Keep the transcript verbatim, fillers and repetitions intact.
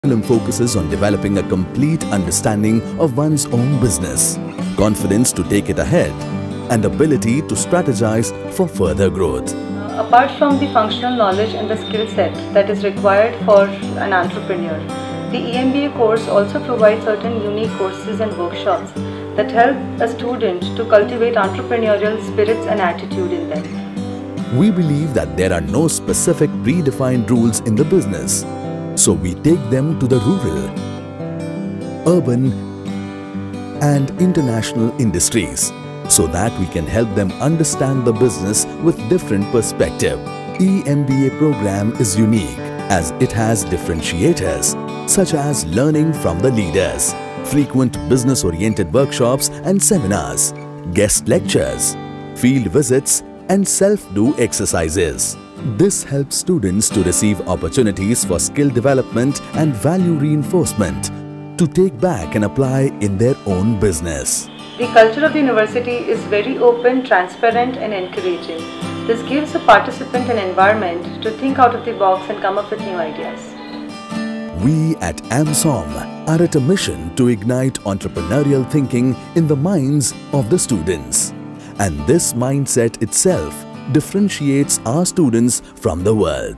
curriculum focuses on developing a complete understanding of one's own business, confidence to take it ahead, and ability to strategize for further growth. Apart from the functional knowledge and the skill set that is required for an entrepreneur, the E M B A course also provides certain unique courses and workshops that help a student to cultivate entrepreneurial spirits and attitude in them. We believe that there are no specific predefined rules in the business, so we take them to the rural, urban and international industries so that we can help them understand the business with different perspective. E M B A program is unique as it has differentiators such as learning from the leaders, frequent business-oriented workshops and seminars, guest lectures, field visits and self-do exercises. This helps students to receive opportunities for skill development and value reinforcement to take back and apply in their own business. The culture of the university is very open, transparent and encouraging. This gives the participant an environment to think out of the box and come up with new ideas. We at AMSOM are at a mission to ignite entrepreneurial thinking in the minds of the students. And this mindset itself differentiates our students from the world.